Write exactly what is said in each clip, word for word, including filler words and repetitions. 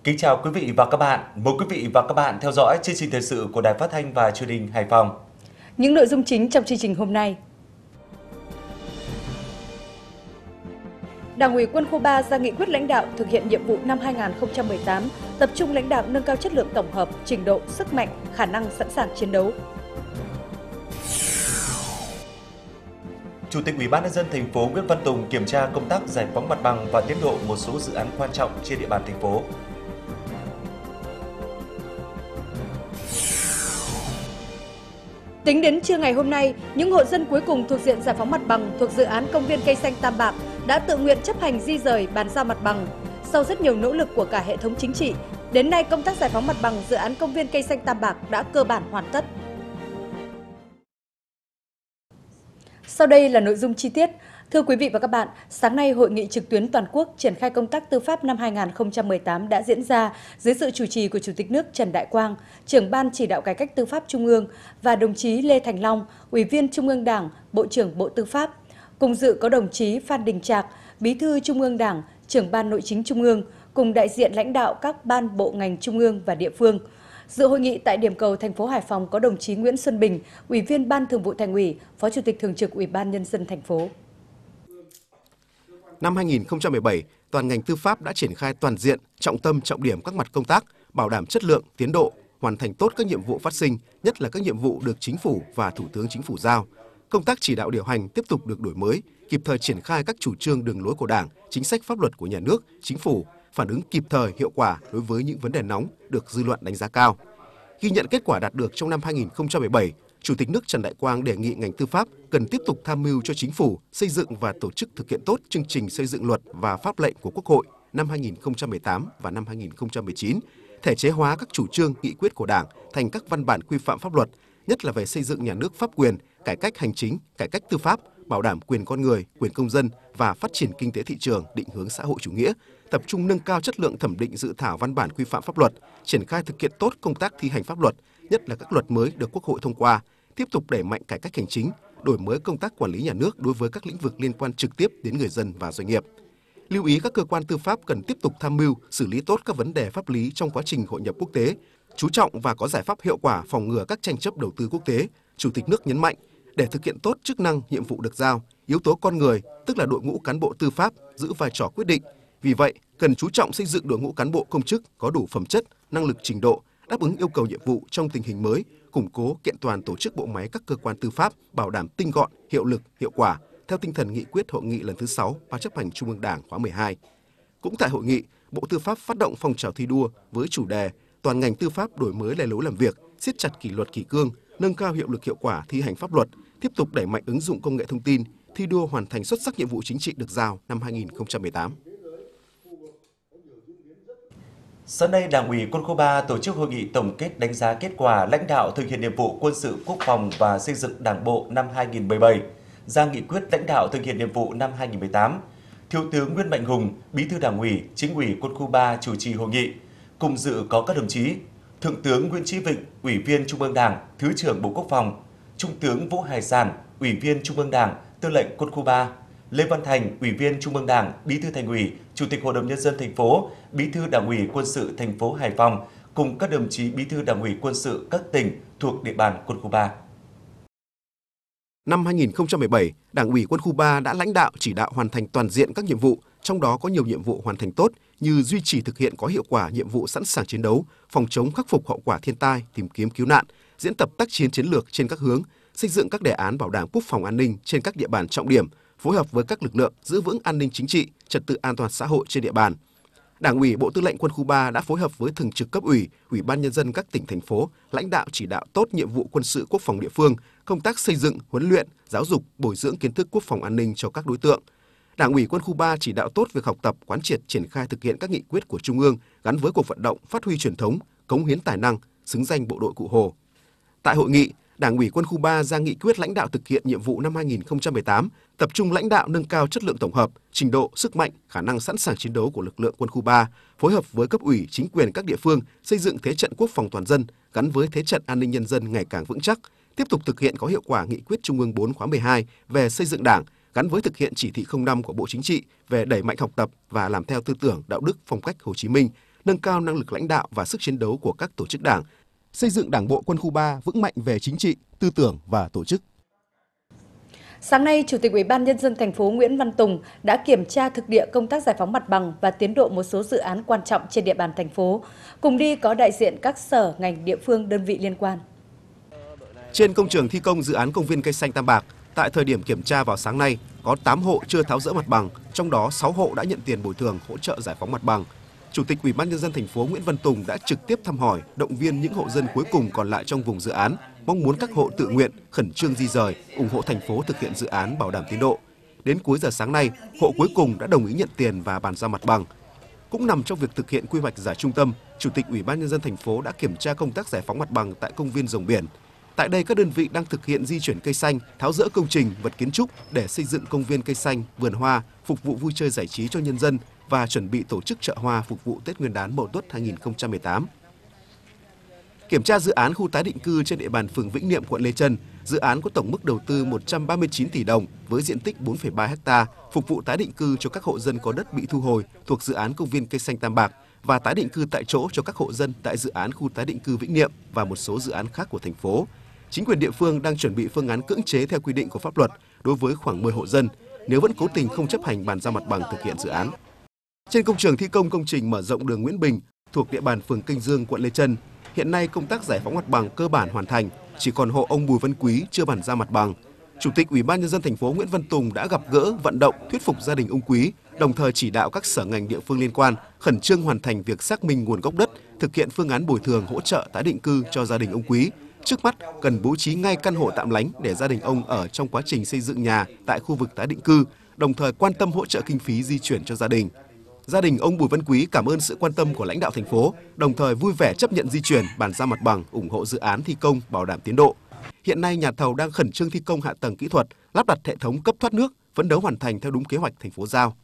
Kính chào quý vị và các bạn. Mời quý vị và các bạn theo dõi chương trình thời sự của Đài Phát thanh và Truyền hình Hải Phòng. Những nội dung chính trong chương trình hôm nay. Đảng ủy Quân khu ba ra nghị quyết lãnh đạo thực hiện nhiệm vụ năm hai nghìn không trăm mười tám, tập trung lãnh đạo nâng cao chất lượng tổng hợp, trình độ, sức mạnh, khả năng sẵn sàng chiến đấu. Chủ tịch Ủy ban nhân dân thành phố Nguyễn Văn Tùng kiểm tra công tác giải phóng mặt bằng và tiến độ một số dự án quan trọng trên địa bàn thành phố. Tính đến trưa ngày hôm nay, những hộ dân cuối cùng thuộc diện giải phóng mặt bằng thuộc dự án công viên cây xanh Tam Bạc đã tự nguyện chấp hành di rời bàn giao mặt bằng. Sau rất nhiều nỗ lực của cả hệ thống chính trị, đến nay công tác giải phóng mặt bằng dự án công viên cây xanh Tam Bạc đã cơ bản hoàn tất. Sau đây là nội dung chi tiết. Thưa quý vị và các bạn, sáng nay Hội nghị trực tuyến toàn quốc triển khai công tác tư pháp năm hai nghìn không trăm mười tám đã diễn ra dưới sự chủ trì của Chủ tịch nước Trần Đại Quang, trưởng Ban chỉ đạo cải cách tư pháp Trung ương và đồng chí Lê Thành Long, Ủy viên Trung ương Đảng, Bộ trưởng Bộ Tư pháp. Cùng dự có đồng chí Phan Đình Trạc, Bí thư Trung ương Đảng, trưởng Ban Nội chính Trung ương, cùng đại diện lãnh đạo các ban bộ ngành Trung ương và địa phương. Dự hội nghị tại điểm cầu thành phố Hải Phòng có đồng chí Nguyễn Xuân Bình, Ủy viên Ban Thường vụ Thành ủy, Phó Chủ tịch Thường trực Ủy ban Nhân dân thành phố. Năm hai nghìn không trăm mười bảy, toàn ngành tư pháp đã triển khai toàn diện, trọng tâm trọng điểm các mặt công tác, bảo đảm chất lượng, tiến độ, hoàn thành tốt các nhiệm vụ phát sinh, nhất là các nhiệm vụ được Chính phủ và Thủ tướng Chính phủ giao. Công tác chỉ đạo điều hành tiếp tục được đổi mới, kịp thời triển khai các chủ trương đường lối của Đảng, chính sách pháp luật của nhà nước, Chính phủ, phản ứng kịp thời, hiệu quả đối với những vấn đề nóng được dư luận đánh giá cao. Ghi nhận kết quả đạt được trong năm hai nghìn không trăm mười bảy, Chủ tịch nước Trần Đại Quang đề nghị ngành tư pháp cần tiếp tục tham mưu cho Chính phủ xây dựng và tổ chức thực hiện tốt chương trình xây dựng luật và pháp lệnh của Quốc hội năm hai nghìn không trăm mười tám và năm hai nghìn không trăm mười chín, thể chế hóa các chủ trương, nghị quyết của Đảng thành các văn bản quy phạm pháp luật, nhất là về xây dựng nhà nước pháp quyền, cải cách hành chính, cải cách tư pháp, bảo đảm quyền con người, quyền công dân và phát triển kinh tế thị trường định hướng xã hội chủ nghĩa, tập trung nâng cao chất lượng thẩm định dự thảo văn bản quy phạm pháp luật, triển khai thực hiện tốt công tác thi hành pháp luật, nhất là các luật mới được Quốc hội thông qua, tiếp tục đẩy mạnh cải cách hành chính, đổi mới công tác quản lý nhà nước đối với các lĩnh vực liên quan trực tiếp đến người dân và doanh nghiệp. Lưu ý các cơ quan tư pháp cần tiếp tục tham mưu, xử lý tốt các vấn đề pháp lý trong quá trình hội nhập quốc tế, chú trọng và có giải pháp hiệu quả phòng ngừa các tranh chấp đầu tư quốc tế. Chủ tịch nước nhấn mạnh, để thực hiện tốt chức năng, nhiệm vụ được giao, yếu tố con người, tức là đội ngũ cán bộ tư pháp, giữ vai trò quyết định. Vì vậy, cần chú trọng xây dựng đội ngũ cán bộ công chức có đủ phẩm chất, năng lực trình độ, đáp ứng yêu cầu nhiệm vụ trong tình hình mới, củng cố kiện toàn tổ chức bộ máy các cơ quan tư pháp, bảo đảm tinh gọn, hiệu lực, hiệu quả, theo tinh thần nghị quyết hội nghị lần thứ sáu Ban chấp hành Trung ương Đảng khóa mười hai. Cũng tại hội nghị, Bộ Tư pháp phát động phong trào thi đua với chủ đề toàn ngành tư pháp đổi mới lề lối làm việc, siết chặt kỷ luật kỷ cương, nâng cao hiệu lực hiệu quả thi hành pháp luật, tiếp tục đẩy mạnh ứng dụng công nghệ thông tin, thi đua hoàn thành xuất sắc nhiệm vụ chính trị được giao năm hai nghìn không trăm mười tám. Sáng nay, Đảng ủy Quân khu ba tổ chức hội nghị tổng kết đánh giá kết quả lãnh đạo thực hiện nhiệm vụ quân sự quốc phòng và xây dựng Đảng bộ năm hai nghìn không trăm mười bảy, ra nghị quyết lãnh đạo thực hiện nhiệm vụ năm hai nghìn không trăm mười tám. Thiếu tướng Nguyễn Mạnh Hùng, Bí thư Đảng ủy, Chính ủy Quân khu ba chủ trì hội nghị. Cùng dự có các đồng chí Thượng tướng Nguyễn Chí Vịnh, Ủy viên Trung ương Đảng, Thứ trưởng Bộ Quốc phòng, Trung tướng Vũ Hải Sản, Ủy viên Trung ương Đảng, Tư lệnh Quân khu ba, Lê Văn Thành, Ủy viên Trung ương Đảng, Bí thư Thành ủy, Chủ tịch Hội đồng Nhân dân thành phố, Bí thư Đảng ủy Quân sự thành phố Hải Phòng, cùng các đồng chí Bí thư Đảng ủy Quân sự các tỉnh thuộc địa bàn Quân khu ba. Năm hai nghìn không trăm mười bảy, Đảng ủy Quân khu ba đã lãnh đạo chỉ đạo hoàn thành toàn diện các nhiệm vụ, trong đó có nhiều nhiệm vụ hoàn thành tốt như duy trì thực hiện có hiệu quả nhiệm vụ sẵn sàng chiến đấu, phòng chống khắc phục hậu quả thiên tai, tìm kiếm cứu nạn, diễn tập tác chiến chiến lược trên các hướng, xây dựng các đề án bảo đảm quốc phòng an ninh trên các địa bàn trọng điểm, phối hợp với các lực lượng giữ vững an ninh chính trị, trật tự an toàn xã hội trên địa bàn. Đảng ủy Bộ Tư lệnh Quân khu ba đã phối hợp với thường trực cấp ủy, Ủy ban nhân dân các tỉnh thành phố, lãnh đạo chỉ đạo tốt nhiệm vụ quân sự quốc phòng địa phương, công tác xây dựng, huấn luyện, giáo dục, bồi dưỡng kiến thức quốc phòng an ninh cho các đối tượng. Đảng ủy Quân khu ba chỉ đạo tốt việc học tập, quán triệt triển khai thực hiện các nghị quyết của Trung ương gắn với cuộc vận động phát huy truyền thống, cống hiến tài năng, xứng danh bộ đội Cụ Hồ. Tại hội nghị, Đảng ủy Quân khu ba ra nghị quyết lãnh đạo thực hiện nhiệm vụ năm hai nghìn không trăm mười tám, tập trung lãnh đạo nâng cao chất lượng tổng hợp, trình độ, sức mạnh, khả năng sẵn sàng chiến đấu của lực lượng Quân khu ba, phối hợp với cấp ủy, chính quyền các địa phương xây dựng thế trận quốc phòng toàn dân gắn với thế trận an ninh nhân dân ngày càng vững chắc, tiếp tục thực hiện có hiệu quả nghị quyết Trung ương bốn khóa mười hai về xây dựng Đảng gắn với thực hiện chỉ thị không năm của Bộ Chính trị về đẩy mạnh học tập và làm theo tư tưởng đạo đức phong cách Hồ Chí Minh, nâng cao năng lực lãnh đạo và sức chiến đấu của các tổ chức đảng, xây dựng Đảng bộ Quân khu ba vững mạnh về chính trị, tư tưởng và tổ chức. Sáng nay, Chủ tịch Ủy ban Nhân dân thành phố Nguyễn Văn Tùng đã kiểm tra thực địa công tác giải phóng mặt bằng và tiến độ một số dự án quan trọng trên địa bàn thành phố. Cùng đi có đại diện các sở, ngành, địa phương, đơn vị liên quan. Trên công trường thi công dự án công viên cây xanh Tam Bạc, tại thời điểm kiểm tra vào sáng nay, có tám hộ chưa tháo dỡ mặt bằng, trong đó sáu hộ đã nhận tiền bồi thường hỗ trợ giải phóng mặt bằng. Chủ tịch Ủy ban Nhân dân thành phố Nguyễn Văn Tùng đã trực tiếp thăm hỏi, động viên những hộ dân cuối cùng còn lại trong vùng dự án, mong muốn các hộ tự nguyện khẩn trương di rời, ủng hộ thành phố thực hiện dự án bảo đảm tiến độ. Đến cuối giờ sáng nay, hộ cuối cùng đã đồng ý nhận tiền và bàn giao mặt bằng. Cũng nằm trong việc thực hiện quy hoạch giải trung tâm, Chủ tịch Ủy ban Nhân dân thành phố đã kiểm tra công tác giải phóng mặt bằng tại công viên Rồng Biển. Tại đây, các đơn vị đang thực hiện di chuyển cây xanh, tháo dỡ công trình, vật kiến trúc để xây dựng công viên cây xanh, vườn hoa, phục vụ vui chơi giải trí cho nhân dân và chuẩn bị tổ chức chợ hoa phục vụ Tết Nguyên đán Mậu Tuất hai nghìn không trăm mười tám. Kiểm tra dự án khu tái định cư trên địa bàn phường Vĩnh Niệm, quận Lê Chân, dự án có tổng mức đầu tư một trăm ba mươi chín tỷ đồng với diện tích bốn phẩy ba héc ta, phục vụ tái định cư cho các hộ dân có đất bị thu hồi thuộc dự án công viên cây xanh Tam Bạc và tái định cư tại chỗ cho các hộ dân tại dự án khu tái định cư Vĩnh Niệm và một số dự án khác của thành phố. Chính quyền địa phương đang chuẩn bị phương án cưỡng chế theo quy định của pháp luật đối với khoảng mười hộ dân nếu vẫn cố tình không chấp hành bàn giao mặt bằng thực hiện dự án. Trên công trường thi công công trình mở rộng đường Nguyễn Bình thuộc địa bàn phường Kênh Dương, quận Lê Chân, hiện nay công tác giải phóng mặt bằng cơ bản hoàn thành, chỉ còn hộ ông Bùi Văn Quý chưa bàn giao mặt bằng. Chủ tịch Ủy ban Nhân dân thành phố Nguyễn Văn Tùng đã gặp gỡ, vận động, thuyết phục gia đình ông Quý, đồng thời chỉ đạo các sở ngành địa phương liên quan khẩn trương hoàn thành việc xác minh nguồn gốc đất, thực hiện phương án bồi thường hỗ trợ tái định cư cho gia đình ông Quý. Trước mắt cần bố trí ngay căn hộ tạm lánh để gia đình ông ở trong quá trình xây dựng nhà tại khu vực tái định cư, đồng thời quan tâm hỗ trợ kinh phí di chuyển cho gia đình. Gia đình ông Bùi Văn Quý cảm ơn sự quan tâm của lãnh đạo thành phố, đồng thời vui vẻ chấp nhận di chuyển, bàn giao mặt bằng, ủng hộ dự án thi công bảo đảm tiến độ. Hiện nay nhà thầu đang khẩn trương thi công hạ tầng kỹ thuật, lắp đặt hệ thống cấp thoát nước, phấn đấu hoàn thành theo đúng kế hoạch thành phố giao.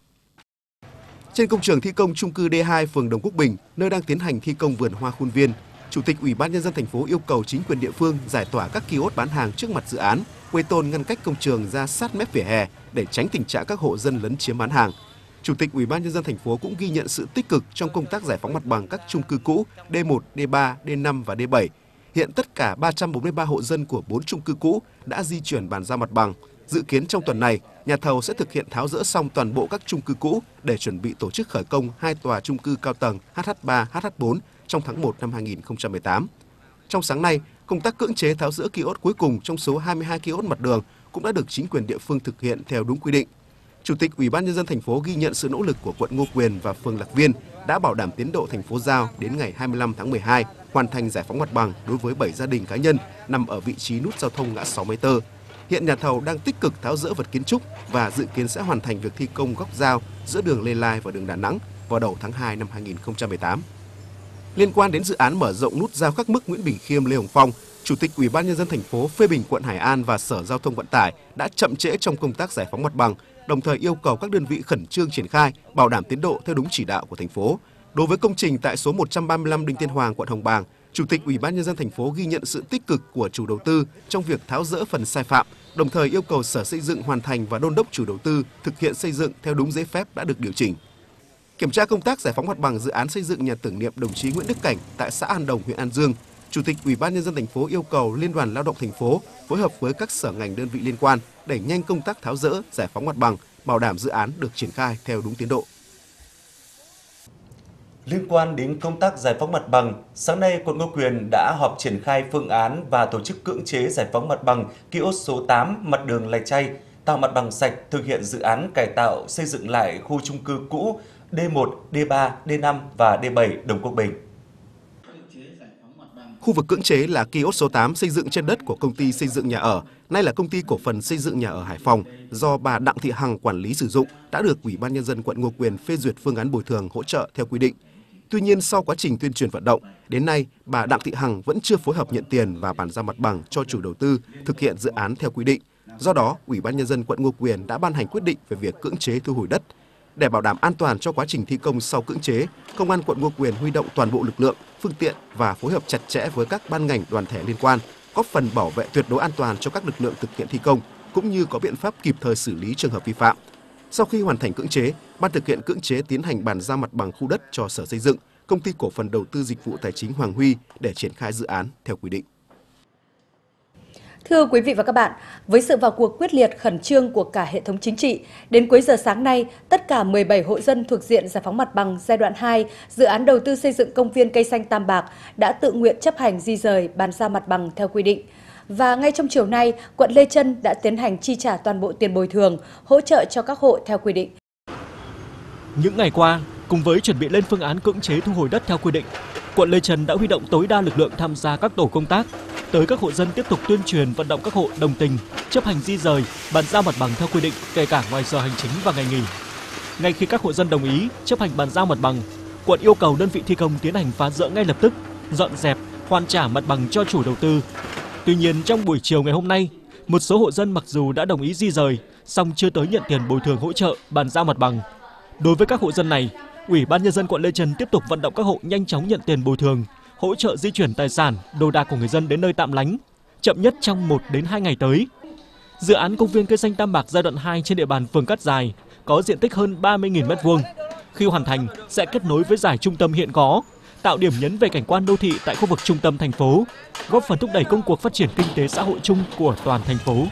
Trên công trường thi công chung cư D hai phường Đồng Quốc Bình, nơi đang tiến hành thi công vườn hoa khuôn viên, Chủ tịch Ủy ban Nhân dân thành phố yêu cầu chính quyền địa phương giải tỏa các kiosk bán hàng trước mặt dự án, quây tôn ngăn cách công trường ra sát mép vỉa hè để tránh tình trạng các hộ dân lấn chiếm bán hàng. Chủ tịch Ủy ban Nhân dân thành phố cũng ghi nhận sự tích cực trong công tác giải phóng mặt bằng các chung cư cũ D một, D ba, D năm và D bảy. Hiện tất cả ba trăm bốn mươi ba hộ dân của bốn chung cư cũ đã di chuyển bàn giao mặt bằng. Dự kiến trong tuần này, nhà thầu sẽ thực hiện tháo dỡ xong toàn bộ các chung cư cũ để chuẩn bị tổ chức khởi công hai tòa chung cư cao tầng H H ba, H H bốn trong tháng một năm hai nghìn không trăm mười tám. Trong sáng nay, công tác cưỡng chế tháo dỡ kiosk cuối cùng trong số hai mươi hai kiosk mặt đường cũng đã được chính quyền địa phương thực hiện theo đúng quy định. Chủ tịch Ủy ban Nhân dân thành phố ghi nhận sự nỗ lực của quận Ngô Quyền và phường Lạc Viên đã bảo đảm tiến độ thành phố giao đến ngày hai mươi lăm tháng mười hai, hoàn thành giải phóng mặt bằng đối với bảy gia đình cá nhân nằm ở vị trí nút giao thông ngã sáu Máy Tơ. Hiện nhà thầu đang tích cực tháo dỡ vật kiến trúc và dự kiến sẽ hoàn thành việc thi công góc giao giữa đường Lê Lai và đường Đà Nẵng vào đầu tháng hai năm hai nghìn không trăm mười tám. Liên quan đến dự án mở rộng nút giao khắc mức Nguyễn Bỉnh Khiêm - Lê Hồng Phong, Chủ tịch Ủy ban Nhân dân thành phố phê bình quận Hải An và Sở Giao thông Vận tải đã chậm trễ trong công tác giải phóng mặt bằng, đồng thời yêu cầu các đơn vị khẩn trương triển khai, bảo đảm tiến độ theo đúng chỉ đạo của thành phố. Đối với công trình tại số một trăm ba mươi lăm Đinh Tiên Hoàng, quận Hồng Bàng, Chủ tịch Ủy ban Nhân dân thành phố ghi nhận sự tích cực của chủ đầu tư trong việc tháo dỡ phần sai phạm, đồng thời yêu cầu Sở Xây dựng hoàn thành và đôn đốc chủ đầu tư thực hiện xây dựng theo đúng giấy phép đã được điều chỉnh. Kiểm tra công tác giải phóng mặt bằng dự án xây dựng nhà tưởng niệm đồng chí Nguyễn Đức Cảnh tại xã An Đồng, huyện An Dương, Chủ tịch Ủy ban Nhân dân thành phố yêu cầu Liên đoàn Lao động thành phố phối hợp với các sở ngành đơn vị liên quan đẩy nhanh công tác tháo dỡ, giải phóng mặt bằng, bảo đảm dự án được triển khai theo đúng tiến độ. Liên quan đến công tác giải phóng mặt bằng, sáng nay quận Ngô Quyền đã họp triển khai phương án và tổ chức cưỡng chế giải phóng mặt bằng kiosk số tám mặt đường Lạch Tray, tạo mặt bằng sạch, thực hiện dự án cải tạo xây dựng lại khu chung cư cũ D một, D ba, D năm và D bảy Đồng Quốc Bình. Khu vực cưỡng chế là kiosk số tám xây dựng trên đất của công ty xây dựng nhà ở, nay là công ty cổ phần xây dựng nhà ở Hải Phòng, do bà Đặng Thị Hằng quản lý sử dụng, đã được Ủy ban Nhân dân quận Ngô Quyền phê duyệt phương án bồi thường hỗ trợ theo quy định. Tuy nhiên, sau quá trình tuyên truyền vận động, đến nay bà Đặng Thị Hằng vẫn chưa phối hợp nhận tiền và bàn giao mặt bằng cho chủ đầu tư thực hiện dự án theo quy định. Do đó, Ủy ban Nhân dân quận Ngô Quyền đã ban hành quyết định về việc cưỡng chế thu hồi đất. Để bảo đảm an toàn cho quá trình thi công sau cưỡng chế, Công an quận Ngô Quyền huy động toàn bộ lực lượng, phương tiện và phối hợp chặt chẽ với các ban ngành đoàn thể liên quan, góp phần bảo vệ tuyệt đối an toàn cho các lực lượng thực hiện thi công, cũng như có biện pháp kịp thời xử lý trường hợp vi phạm. Sau khi hoàn thành cưỡng chế, ban thực hiện cưỡng chế tiến hành bàn giao mặt bằng khu đất cho Sở Xây dựng, Công ty cổ phần đầu tư dịch vụ tài chính Hoàng Huy để triển khai dự án theo quy định. Thưa quý vị và các bạn, với sự vào cuộc quyết liệt khẩn trương của cả hệ thống chính trị, đến cuối giờ sáng nay, tất cả mười bảy hộ dân thuộc diện giải phóng mặt bằng giai đoạn hai, dự án đầu tư xây dựng công viên cây xanh Tam Bạc đã tự nguyện chấp hành di rời, bàn giao mặt bằng theo quy định. Và ngay trong chiều nay, quận Lê Chân đã tiến hành chi trả toàn bộ tiền bồi thường, hỗ trợ cho các hộ theo quy định. Những ngày qua, cùng với chuẩn bị lên phương án cưỡng chế thu hồi đất theo quy định, quận Lê Chân đã huy động tối đa lực lượng tham gia các tổ công tác, tới các hộ dân tiếp tục tuyên truyền vận động các hộ đồng tình, chấp hành di rời, bàn giao mặt bằng theo quy định kể cả ngoài giờ hành chính và ngày nghỉ. Ngay khi các hộ dân đồng ý chấp hành bàn giao mặt bằng, quận yêu cầu đơn vị thi công tiến hành phá dỡ ngay lập tức, dọn dẹp, hoàn trả mặt bằng cho chủ đầu tư. Tuy nhiên, trong buổi chiều ngày hôm nay, một số hộ dân mặc dù đã đồng ý di rời, song chưa tới nhận tiền bồi thường hỗ trợ bàn giao mặt bằng. Đối với các hộ dân này, Ủy ban Nhân dân quận Lê Chân tiếp tục vận động các hộ nhanh chóng nhận tiền bồi thường, hỗ trợ di chuyển tài sản, đồ đạc của người dân đến nơi tạm lánh, chậm nhất trong một đến hai ngày tới. Dự án công viên cây xanh Tam Bạc giai đoạn hai trên địa bàn phường Cát Dài có diện tích hơn ba mươi nghìn mét vuông. Khi hoàn thành, sẽ kết nối với giải trung tâm hiện có, tạo điểm nhấn về cảnh quan đô thị tại khu vực trung tâm thành phố, góp phần thúc đẩy công cuộc phát triển kinh tế xã hội chung của toàn thành phố.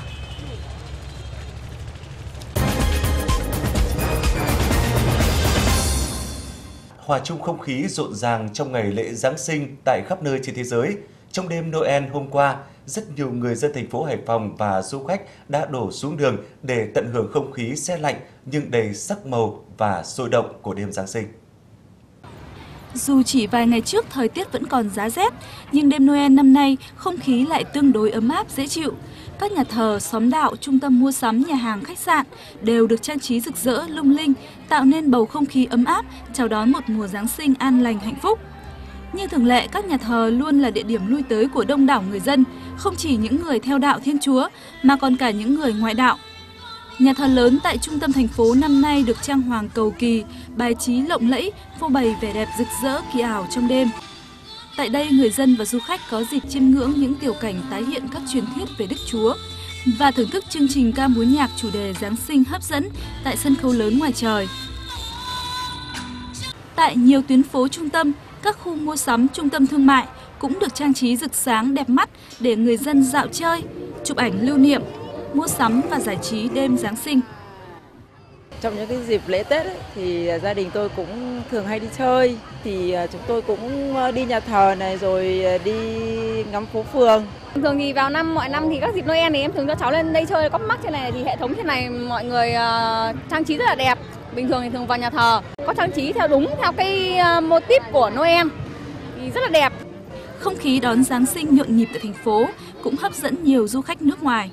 Hòa chung không khí rộn ràng trong ngày lễ Giáng sinh tại khắp nơi trên thế giới. Trong đêm Noel hôm qua, rất nhiều người dân thành phố Hải Phòng và du khách đã đổ xuống đường để tận hưởng không khí se lạnh nhưng đầy sắc màu và sôi động của đêm Giáng sinh. Dù chỉ vài ngày trước thời tiết vẫn còn giá rét, nhưng đêm Noel năm nay không khí lại tương đối ấm áp dễ chịu. Các nhà thờ, xóm đạo, trung tâm mua sắm, nhà hàng, khách sạn đều được trang trí rực rỡ, lung linh, tạo nên bầu không khí ấm áp, chào đón một mùa Giáng sinh an lành hạnh phúc. Như thường lệ, các nhà thờ luôn là địa điểm lui tới của đông đảo người dân, không chỉ những người theo đạo Thiên Chúa mà còn cả những người ngoại đạo. Nhà thờ lớn tại trung tâm thành phố năm nay được trang hoàng cầu kỳ, bài trí lộng lẫy, phô bày vẻ đẹp rực rỡ kỳ ảo trong đêm. Tại đây, người dân và du khách có dịp chiêm ngưỡng những tiểu cảnh tái hiện các truyền thuyết về Đức Chúa và thưởng thức chương trình ca múa nhạc chủ đề Giáng sinh hấp dẫn tại sân khấu lớn ngoài trời. Tại nhiều tuyến phố trung tâm, các khu mua sắm, trung tâm thương mại cũng được trang trí rực sáng đẹp mắt để người dân dạo chơi, chụp ảnh lưu niệm, mua sắm và giải trí đêm Giáng sinh. Trong những cái dịp lễ Tết ấy, thì gia đình tôi cũng thường hay đi chơi, thì chúng tôi cũng đi nhà thờ này rồi đi ngắm phố phường. Thường thì vào năm mọi năm thì các dịp Noel thì em thường cho cháu lên đây chơi cóp mắc trên này, thì hệ thống trên này mọi người uh, trang trí rất là đẹp. Bình thường thì thường vào nhà thờ có trang trí theo đúng theo cái uh, mô típ của Noel thì rất là đẹp. Không khí đón Giáng sinh nhộn nhịp tại thành phố cũng hấp dẫn nhiều du khách nước ngoài.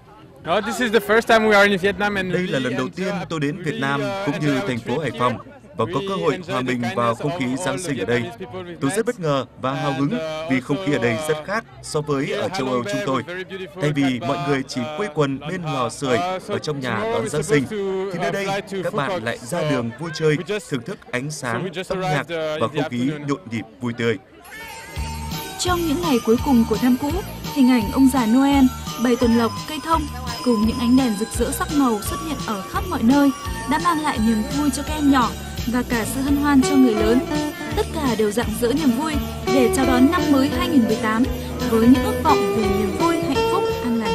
Đây là lần đầu tiên tôi đến Việt Nam cũng như thành phố Hải Phòng và có cơ hội hòa mình vào không khí Giáng sinh ở đây. Tôi rất bất ngờ và hào hứng vì không khí ở đây rất khác so với ở châu Âu chúng tôi. Thay vì mọi người chỉ quây quần bên lò sưởi ở trong nhà đón Giáng sinh, thì nơi đây các bạn lại ra đường vui chơi, thưởng thức ánh sáng, âm nhạc và không khí nhộn nhịp vui tươi. Trong những ngày cuối cùng của năm cũ, hình ảnh ông già Noel, bầy tuần lộc, cây thông cùng những ánh đèn rực rỡ sắc màu xuất hiện ở khắp mọi nơi đã mang lại niềm vui cho các em nhỏ và cả sự hân hoan cho người lớn. Tất cả đều rạng rỡ niềm vui để chào đón năm mới hai nghìn không trăm mười tám với những ước vọng về niềm vui, hạnh phúc, an lành.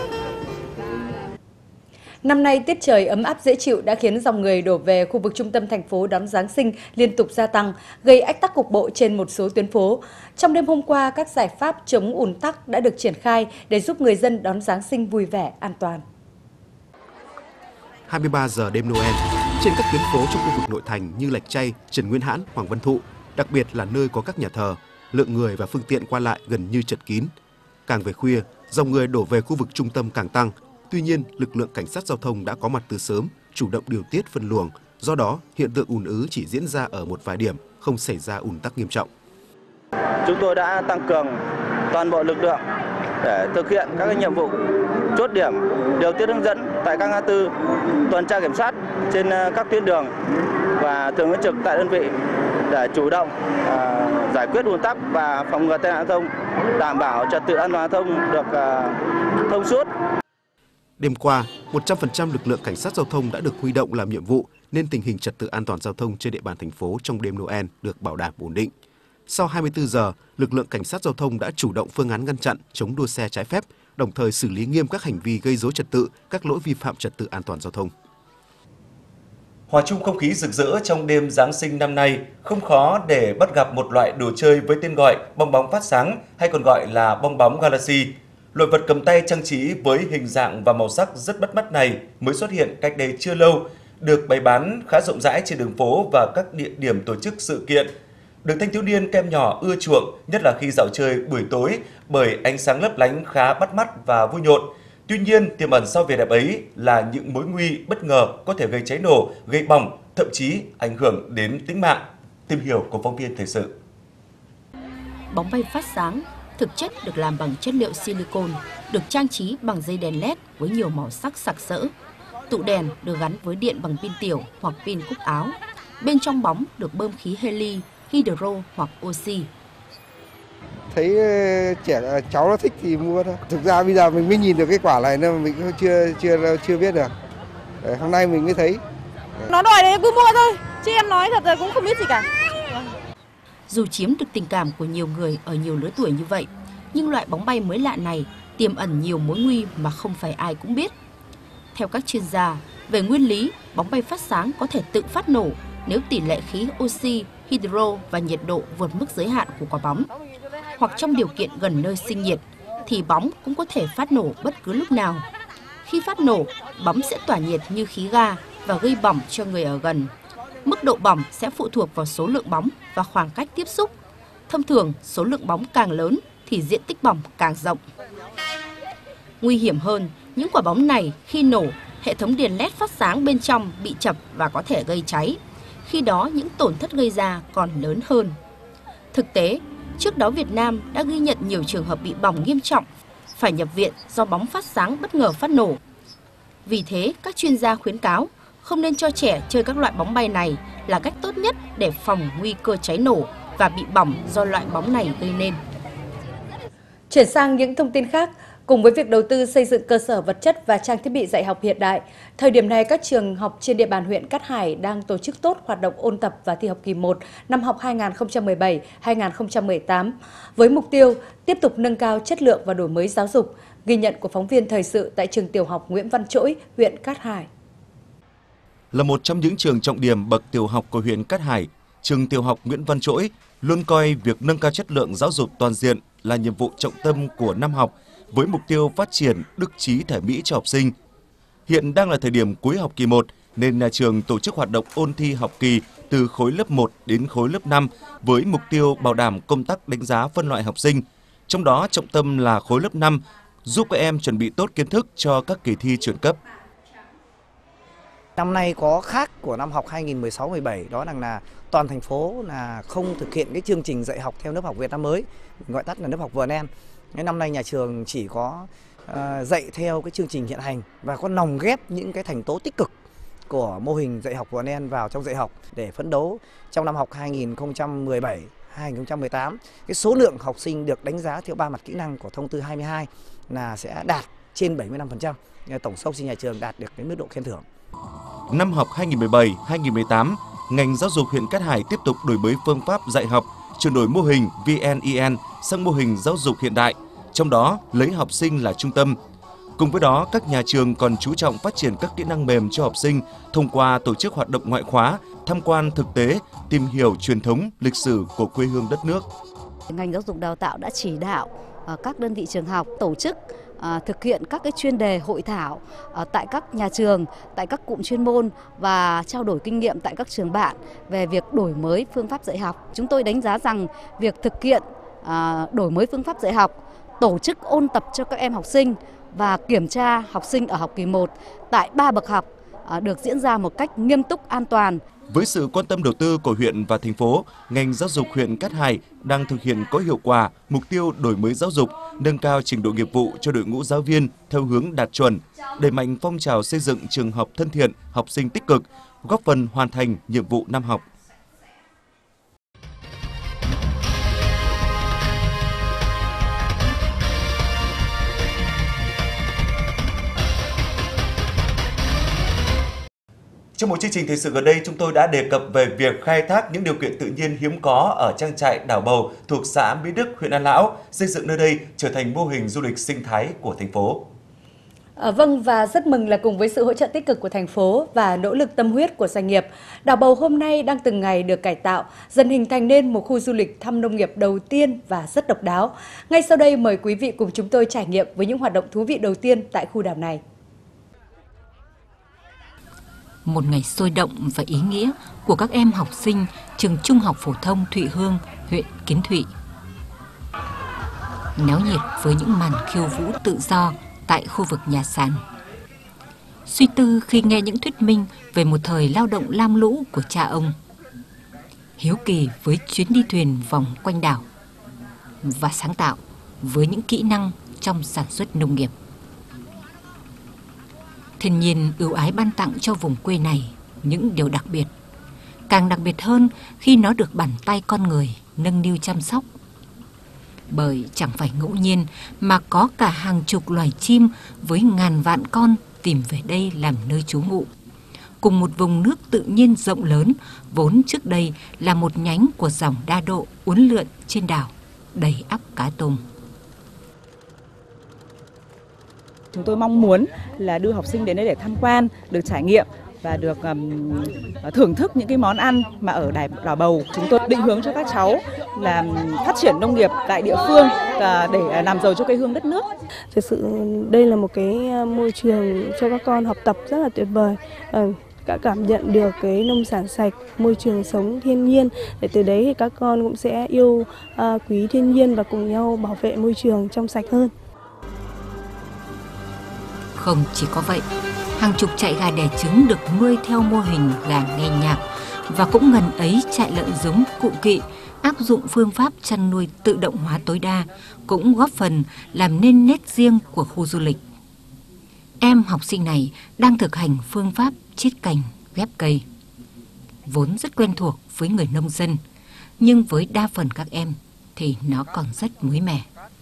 Năm nay, tiết trời ấm áp dễ chịu đã khiến dòng người đổ về khu vực trung tâm thành phố đón Giáng sinh liên tục gia tăng, gây ách tắc cục bộ trên một số tuyến phố. Trong đêm hôm qua, các giải pháp chống ùn tắc đã được triển khai để giúp người dân đón Giáng sinh vui vẻ, an toàn. hai mươi ba giờ đêm Noel, trên các tuyến phố trong khu vực nội thành như Lạch Tray, Trần Nguyên Hãn, Hoàng Văn Thụ, đặc biệt là nơi có các nhà thờ, lượng người và phương tiện qua lại gần như chật kín. Càng về khuya, dòng người đổ về khu vực trung tâm càng tăng. Tuy nhiên, lực lượng cảnh sát giao thông đã có mặt từ sớm, chủ động điều tiết phân luồng. Do đó, hiện tượng ùn ứ chỉ diễn ra ở một vài điểm, không xảy ra ùn tắc nghiêm trọng. Chúng tôi đã tăng cường toàn bộ lực lượng để thực hiện các nhiệm vụ chốt điểm, điều tiết hướng dẫn tại các ngã tư, tuần tra kiểm soát trên các tuyến đường và thường ứng trực tại đơn vị để chủ động uh, giải quyết ùn tắc và phòng ngừa tai nạn giao thông, đảm bảo trật tự an toàn giao thông được uh, thông suốt. Đêm qua, một trăm phần trăm lực lượng cảnh sát giao thông đã được huy động làm nhiệm vụ nên tình hình trật tự an toàn giao thông trên địa bàn thành phố trong đêm Noel được bảo đảm ổn định. Sau hai mươi tư giờ, lực lượng cảnh sát giao thông đã chủ động phương án ngăn chặn, chống đua xe trái phép, đồng thời xử lý nghiêm các hành vi gây rối trật tự, các lỗi vi phạm trật tự an toàn giao thông. Hòa chung không khí rực rỡ trong đêm Giáng sinh năm nay, không khó để bắt gặp một loại đồ chơi với tên gọi bong bóng phát sáng hay còn gọi là bong bóng Galaxy. Loại vật cầm tay trang trí với hình dạng và màu sắc rất bắt mắt này mới xuất hiện cách đây chưa lâu, được bày bán khá rộng rãi trên đường phố và các địa điểm tổ chức sự kiện. Được thanh thiếu niên kem nhỏ ưa chuộng, nhất là khi dạo chơi buổi tối bởi ánh sáng lấp lánh khá bắt mắt và vui nhộn. Tuy nhiên, tiềm ẩn sau vẻ đẹp ấy là những mối nguy bất ngờ có thể gây cháy nổ, gây bỏng, thậm chí ảnh hưởng đến tính mạng. Tìm hiểu của phóng viên thời sự. Bóng bay phát sáng thực chất được làm bằng chất liệu silicon, được trang trí bằng dây đèn led với nhiều màu sắc sặc sỡ. Tụ đèn được gắn với điện bằng pin tiểu hoặc pin cúc áo. Bên trong bóng được bơm khí heli, hydro hoặc oxy. Thấy trẻ cháu nó thích thì mua thôi. Thực ra bây giờ mình mới nhìn được cái quả này nên mình cũng chưa chưa chưa biết được. Hôm nay mình mới thấy. Nó đòi đấy cứ mua thôi, chứ em nói thật là cũng không biết gì cả. Dù chiếm được tình cảm của nhiều người ở nhiều lứa tuổi như vậy, nhưng loại bóng bay mới lạ này tiềm ẩn nhiều mối nguy mà không phải ai cũng biết. Theo các chuyên gia, về nguyên lý, bóng bay phát sáng có thể tự phát nổ nếu tỷ lệ khí oxy, hydro và nhiệt độ vượt mức giới hạn của quả bóng. Hoặc trong điều kiện gần nơi sinh nhiệt, thì bóng cũng có thể phát nổ bất cứ lúc nào. Khi phát nổ, bóng sẽ tỏa nhiệt như khí ga và gây bỏng cho người ở gần. Mức độ bỏng sẽ phụ thuộc vào số lượng bóng và khoảng cách tiếp xúc. Thông thường, số lượng bóng càng lớn thì diện tích bỏng càng rộng. Nguy hiểm hơn, những quả bóng này khi nổ, hệ thống đèn led phát sáng bên trong bị chập và có thể gây cháy. Khi đó, những tổn thất gây ra còn lớn hơn. Thực tế, trước đó Việt Nam đã ghi nhận nhiều trường hợp bị bỏng nghiêm trọng, phải nhập viện do bóng phát sáng bất ngờ phát nổ. Vì thế, các chuyên gia khuyến cáo không nên cho trẻ chơi các loại bóng bay này là cách tốt nhất để phòng nguy cơ cháy nổ và bị bỏng do loại bóng này gây nên. Chuyển sang những thông tin khác, cùng với việc đầu tư xây dựng cơ sở vật chất và trang thiết bị dạy học hiện đại, thời điểm này các trường học trên địa bàn huyện Cát Hải đang tổ chức tốt hoạt động ôn tập và thi học kỳ một năm học hai nghìn không trăm mười bảy hai nghìn không trăm mười tám với mục tiêu tiếp tục nâng cao chất lượng và đổi mới giáo dục. Ghi nhận của phóng viên thời sự tại trường tiểu học Nguyễn Văn Trỗi, huyện Cát Hải. Là một trong những trường trọng điểm bậc tiểu học của huyện Cát Hải, trường tiểu học Nguyễn Văn Trỗi luôn coi việc nâng cao chất lượng giáo dục toàn diện là nhiệm vụ trọng tâm của năm học với mục tiêu phát triển đức trí thể mỹ cho học sinh. Hiện đang là thời điểm cuối học kỳ một nên nhà trường tổ chức hoạt động ôn thi học kỳ từ khối lớp một đến khối lớp năm với mục tiêu bảo đảm công tác đánh giá phân loại học sinh. Trong đó trọng tâm là khối lớp năm giúp các em chuẩn bị tốt kiến thức cho các kỳ thi chuyển cấp. Năm nay có khác của năm học hai nghìn không trăm mười sáu mười bảy đó rằng là toàn thành phố là không thực hiện cái chương trình dạy học theo lớp học Việt Nam mới, gọi tắt là lớp học vê en en. Năm nay nhà trường chỉ có uh, dạy theo cái chương trình hiện hành và có lồng ghép những cái thành tố tích cực của mô hình dạy học vê en en vào trong dạy học để phấn đấu trong năm học hai nghìn không trăm mười bảy hai nghìn không trăm mười tám cái số lượng học sinh được đánh giá theo ba mặt kỹ năng của thông tư hai mươi hai là sẽ đạt trên bảy mươi lăm phần trăm, tổng số học sinh nhà trường đạt được cái mức độ khen thưởng. Năm học hai nghìn không trăm mười bảy hai nghìn không trăm mười tám, ngành giáo dục huyện Cát Hải tiếp tục đổi mới phương pháp dạy học, chuyển đổi mô hình vê en e en sang mô hình giáo dục hiện đại, trong đó lấy học sinh là trung tâm. Cùng với đó, các nhà trường còn chú trọng phát triển các kỹ năng mềm cho học sinh thông qua tổ chức hoạt động ngoại khóa, tham quan thực tế, tìm hiểu truyền thống, lịch sử của quê hương đất nước. Ngành giáo dục đào tạo đã chỉ đạo các đơn vị trường học tổ chức À, thực hiện các cái chuyên đề hội thảo à, tại các nhà trường, tại các cụm chuyên môn và trao đổi kinh nghiệm tại các trường bạn về việc đổi mới phương pháp dạy học. Chúng tôi đánh giá rằng việc thực hiện à, đổi mới phương pháp dạy học, tổ chức ôn tập cho các em học sinh và kiểm tra học sinh ở học kỳ một tại ba bậc học à, được diễn ra một cách nghiêm túc, an toàn. Với sự quan tâm đầu tư của huyện và thành phố, ngành giáo dục huyện Cát Hải đang thực hiện có hiệu quả mục tiêu đổi mới giáo dục, nâng cao trình độ nghiệp vụ cho đội ngũ giáo viên theo hướng đạt chuẩn, đẩy mạnh phong trào xây dựng trường học thân thiện, học sinh tích cực, góp phần hoàn thành nhiệm vụ năm học. Trong một chương trình thời sự gần đây, chúng tôi đã đề cập về việc khai thác những điều kiện tự nhiên hiếm có ở trang trại Đảo Bầu thuộc xã Mỹ Đức, huyện An Lão, xây dựng nơi đây trở thành mô hình du lịch sinh thái của thành phố. À, vâng, và rất mừng là cùng với sự hỗ trợ tích cực của thành phố và nỗ lực tâm huyết của doanh nghiệp, Đảo Bầu hôm nay đang từng ngày được cải tạo, dần hình thành nên một khu du lịch thăm nông nghiệp đầu tiên và rất độc đáo. Ngay sau đây mời quý vị cùng chúng tôi trải nghiệm với những hoạt động thú vị đầu tiên tại khu đảo này. Một ngày sôi động và ý nghĩa của các em học sinh trường Trung học phổ thông Thụy Hương, huyện Kiến Thụy. Náo nhiệt với những màn khiêu vũ tự do tại khu vực nhà sàn. Suy tư khi nghe những thuyết minh về một thời lao động lam lũ của cha ông. Hiếu kỳ với chuyến đi thuyền vòng quanh đảo. Và sáng tạo với những kỹ năng trong sản xuất nông nghiệp. Thiên nhiên ưu ái ban tặng cho vùng quê này những điều đặc biệt. Càng đặc biệt hơn khi nó được bàn tay con người nâng niu chăm sóc. Bởi chẳng phải ngẫu nhiên mà có cả hàng chục loài chim với ngàn vạn con tìm về đây làm nơi trú ngụ. Cùng một vùng nước tự nhiên rộng lớn, vốn trước đây là một nhánh của dòng Đa Độ uốn lượn trên đảo, đầy ắp cá tôm. Chúng tôi mong muốn là đưa học sinh đến đây để tham quan, được trải nghiệm và được um, thưởng thức những cái món ăn mà ở Đảo Bầu. Chúng tôi định hướng cho các cháu là phát triển nông nghiệp tại địa phương và để làm giàu cho quê hương đất nước. Thực sự đây là một cái môi trường cho các con học tập rất là tuyệt vời. Đã cảm nhận được cái nông sản sạch, môi trường sống thiên nhiên, để từ đấy thì các con cũng sẽ yêu uh, quý thiên nhiên và cùng nhau bảo vệ môi trường trong sạch hơn. Không chỉ có vậy, hàng chục trại gà đẻ trứng được nuôi theo mô hình gà nghe nhạc và cũng ngần ấy trại lợn giống cụ kỵ áp dụng phương pháp chăn nuôi tự động hóa tối đa cũng góp phần làm nên nét riêng của khu du lịch. Em học sinh này đang thực hành phương pháp chiết cành, ghép cây. Vốn rất quen thuộc với người nông dân, nhưng với đa phần các em thì nó còn rất mới mẻ.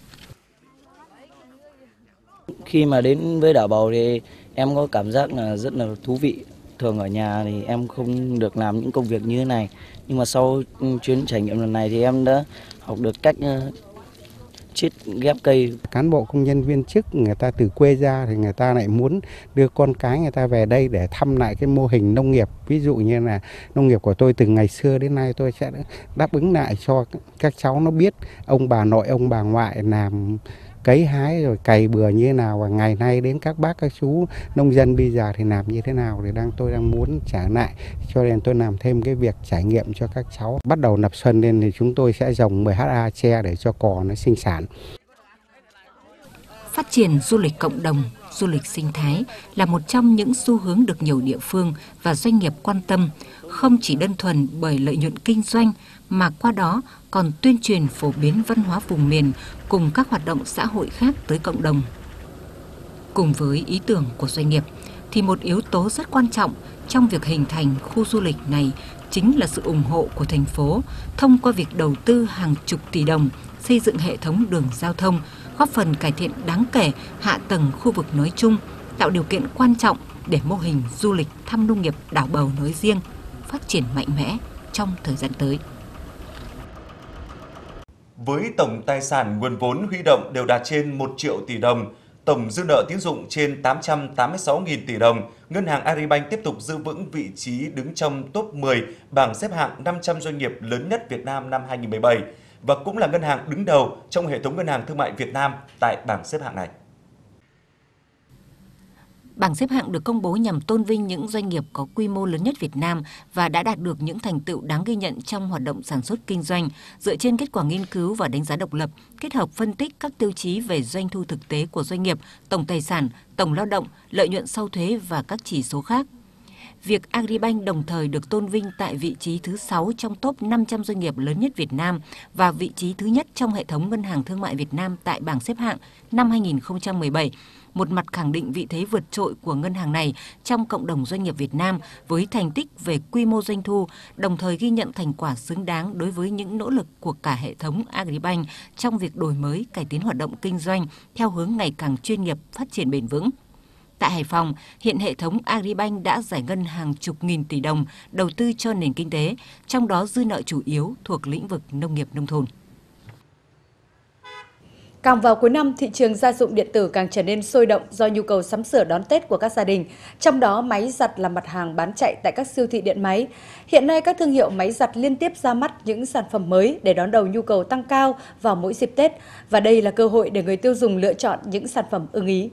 Khi mà đến với Đảo Bầu thì em có cảm giác là rất là thú vị. Thường ở nhà thì em không được làm những công việc như thế này. Nhưng mà sau chuyến trải nghiệm lần này thì em đã học được cách chiết ghép cây. Cán bộ công nhân viên chức người ta từ quê ra thì người ta lại muốn đưa con cái người ta về đây để thăm lại cái mô hình nông nghiệp. Ví dụ như là nông nghiệp của tôi từ ngày xưa đến nay tôi sẽ đáp ứng lại cho các cháu nó biết ông bà nội, ông bà ngoại làm cấy hái rồi cày bừa như thế nào, và ngày nay đến các bác các chú nông dân bây giờ thì làm như thế nào, thì đang tôi đang muốn trả lại, cho nên tôi làm thêm cái việc trải nghiệm cho các cháu. Bắt đầu nập xuân lên thì chúng tôi sẽ trồng mười héc ta tre để cho cò nó sinh sản. Phát triển du lịch cộng đồng, du lịch sinh thái là một trong những xu hướng được nhiều địa phương và doanh nghiệp quan tâm, không chỉ đơn thuần bởi lợi nhuận kinh doanh mà qua đó còn tuyên truyền phổ biến văn hóa vùng miền cùng các hoạt động xã hội khác tới cộng đồng. Cùng với ý tưởng của doanh nghiệp thì một yếu tố rất quan trọng trong việc hình thành khu du lịch này chính là sự ủng hộ của thành phố thông qua việc đầu tư hàng chục tỷ đồng xây dựng hệ thống đường giao thông, góp phần cải thiện đáng kể hạ tầng khu vực nói chung, tạo điều kiện quan trọng để mô hình du lịch thăm nông nghiệp Đảo Bầu nói riêng phát triển mạnh mẽ trong thời gian tới. Với tổng tài sản nguồn vốn huy động đều đạt trên một triệu tỷ đồng, tổng dư nợ tín dụng trên tám trăm tám mươi sáu nghìn tỷ đồng, Ngân hàng Agribank tiếp tục giữ vững vị trí đứng trong top mười bảng xếp hạng năm trăm doanh nghiệp lớn nhất Việt Nam năm hai nghìn không trăm mười bảy và cũng là ngân hàng đứng đầu trong hệ thống ngân hàng thương mại Việt Nam tại bảng xếp hạng này. Bảng xếp hạng được công bố nhằm tôn vinh những doanh nghiệp có quy mô lớn nhất Việt Nam và đã đạt được những thành tựu đáng ghi nhận trong hoạt động sản xuất kinh doanh, dựa trên kết quả nghiên cứu và đánh giá độc lập, kết hợp phân tích các tiêu chí về doanh thu thực tế của doanh nghiệp, tổng tài sản, tổng lao động, lợi nhuận sau thuế và các chỉ số khác. Việc Agribank đồng thời được tôn vinh tại vị trí thứ sáu trong top năm trăm doanh nghiệp lớn nhất Việt Nam và vị trí thứ nhất trong hệ thống ngân hàng thương mại Việt Nam tại bảng xếp hạng năm hai nghìn không trăm mười bảy, một mặt khẳng định vị thế vượt trội của ngân hàng này trong cộng đồng doanh nghiệp Việt Nam với thành tích về quy mô doanh thu, đồng thời ghi nhận thành quả xứng đáng đối với những nỗ lực của cả hệ thống Agribank trong việc đổi mới, cải tiến hoạt động kinh doanh theo hướng ngày càng chuyên nghiệp, phát triển bền vững. Tại Hải Phòng, hiện hệ thống Agribank đã giải ngân hàng chục nghìn tỷ đồng đầu tư cho nền kinh tế, trong đó dư nợ chủ yếu thuộc lĩnh vực nông nghiệp nông thôn. Càng vào cuối năm, thị trường gia dụng điện tử càng trở nên sôi động do nhu cầu sắm sửa đón Tết của các gia đình. Trong đó, máy giặt là mặt hàng bán chạy tại các siêu thị điện máy. Hiện nay, các thương hiệu máy giặt liên tiếp ra mắt những sản phẩm mới để đón đầu nhu cầu tăng cao vào mỗi dịp Tết. Và đây là cơ hội để người tiêu dùng lựa chọn những sản phẩm ưng ý.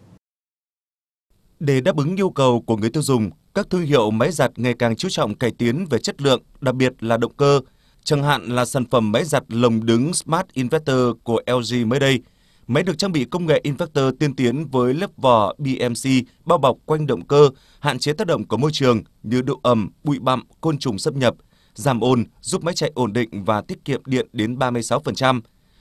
Để đáp ứng nhu cầu của người tiêu dùng, các thương hiệu máy giặt ngày càng chú trọng cải tiến về chất lượng, đặc biệt là động cơ. Chẳng hạn là sản phẩm máy giặt lồng đứng Smart Inverter của L G mới đây. Máy được trang bị công nghệ inverter tiên tiến với lớp vỏ B M C bao bọc quanh động cơ, hạn chế tác động của môi trường như độ ẩm, bụi bặm, côn trùng xâm nhập, giảm ồn, giúp máy chạy ổn định và tiết kiệm điện đến ba mươi sáu phần trăm.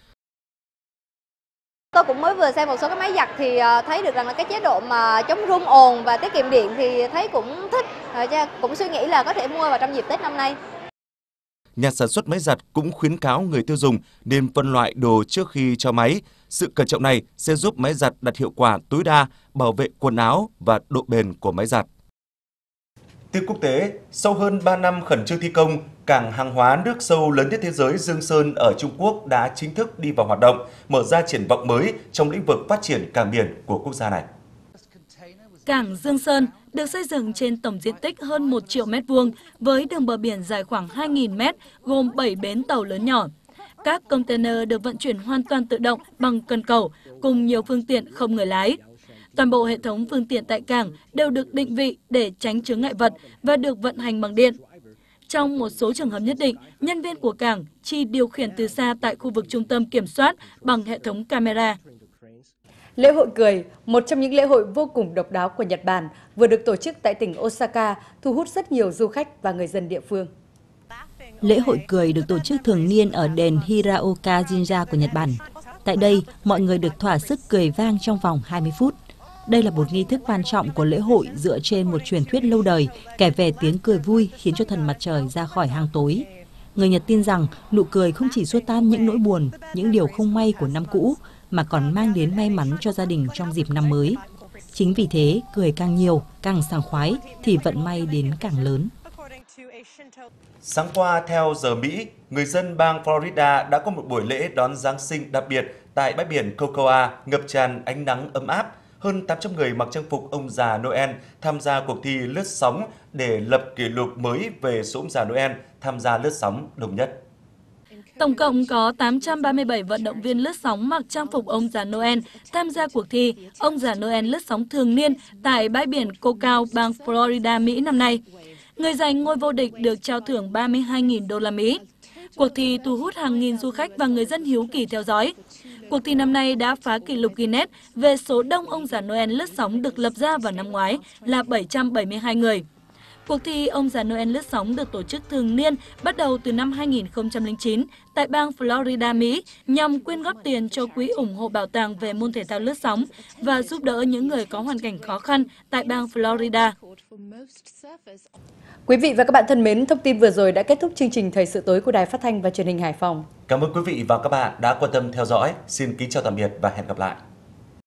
Tôi cũng mới vừa xem một số cái máy giặt thì thấy được rằng là cái chế độ mà chống rung ồn và tiết kiệm điện thì thấy cũng thích, cũng suy nghĩ là có thể mua vào trong dịp Tết năm nay. Nhà sản xuất máy giặt cũng khuyến cáo người tiêu dùng nên phân loại đồ trước khi cho máy. Sự cẩn trọng này sẽ giúp máy giặt đạt hiệu quả tối đa, bảo vệ quần áo và độ bền của máy giặt. Tin quốc tế, sau hơn ba năm khẩn trương thi công, cảng hàng hóa nước sâu lớn nhất thế giới Dương Sơn ở Trung Quốc đã chính thức đi vào hoạt động, mở ra triển vọng mới trong lĩnh vực phát triển cảng biển của quốc gia này. Cảng Dương Sơn được xây dựng trên tổng diện tích hơn một triệu mét vuông với đường bờ biển dài khoảng hai nghìn mét, gồm bảy bến tàu lớn nhỏ. Các container được vận chuyển hoàn toàn tự động bằng cần cẩu cùng nhiều phương tiện không người lái. Toàn bộ hệ thống phương tiện tại cảng đều được định vị để tránh chướng ngại vật và được vận hành bằng điện. Trong một số trường hợp nhất định, nhân viên của cảng chỉ điều khiển từ xa tại khu vực trung tâm kiểm soát bằng hệ thống camera. Lễ hội cười, một trong những lễ hội vô cùng độc đáo của Nhật Bản, vừa được tổ chức tại tỉnh Osaka, thu hút rất nhiều du khách và người dân địa phương. Lễ hội cười được tổ chức thường niên ở đền Hiraoka Jinja của Nhật Bản. Tại đây, mọi người được thỏa sức cười vang trong vòng hai mươi phút. Đây là một nghi thức quan trọng của lễ hội dựa trên một truyền thuyết lâu đời kể về tiếng cười vui khiến cho thần mặt trời ra khỏi hang tối. Người Nhật tin rằng nụ cười không chỉ xua tan những nỗi buồn, những điều không may của năm cũ, mà còn mang đến may mắn cho gia đình trong dịp năm mới. Chính vì thế, cười càng nhiều, càng sảng khoái thì vận may đến càng lớn. Sáng qua, theo giờ Mỹ, người dân bang Florida đã có một buổi lễ đón Giáng sinh đặc biệt tại bãi biển Cocoa ngập tràn ánh nắng ấm áp. Hơn tám trăm người mặc trang phục ông già Noel tham gia cuộc thi lướt sóng để lập kỷ lục mới về số ông già Noel tham gia lướt sóng đông nhất. Tổng cộng có tám trăm ba mươi bảy vận động viên lướt sóng mặc trang phục ông già Noel tham gia cuộc thi ông già Noel lướt sóng thường niên tại bãi biển Cocoa, bang Florida, Mỹ năm nay. Người giành ngôi vô địch được trao thưởng ba mươi hai nghìn đô la Mỹ. Cuộc thi thu hút hàng nghìn du khách và người dân hiếu kỳ theo dõi. Cuộc thi năm nay đã phá kỷ lục Guinness về số đông ông già Noel lướt sóng được lập ra vào năm ngoái là bảy trăm bảy mươi hai người. Cuộc thi ông già Noel lướt sóng được tổ chức thường niên bắt đầu từ năm hai nghìn không trăm lẻ chín tại bang Florida, Mỹ nhằm quyên góp tiền cho quỹ ủng hộ bảo tàng về môn thể thao lướt sóng và giúp đỡ những người có hoàn cảnh khó khăn tại bang Florida. Quý vị và các bạn thân mến, thông tin vừa rồi đã kết thúc chương trình Thời sự tối của Đài Phát thanh và Truyền hình Hải Phòng. Cảm ơn quý vị và các bạn đã quan tâm theo dõi. Xin kính chào tạm biệt và hẹn gặp lại.